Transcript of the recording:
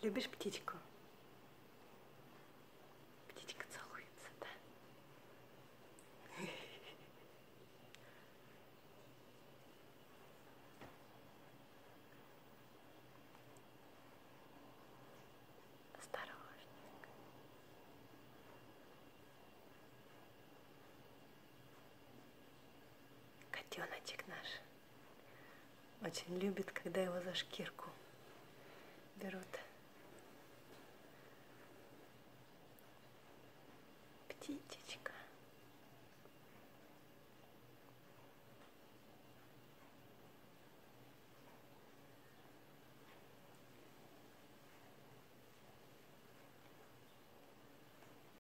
Любишь птичку? Птичка целуется, да? Осторожненько. Котеночек наш очень любит, когда его за шкирку берут.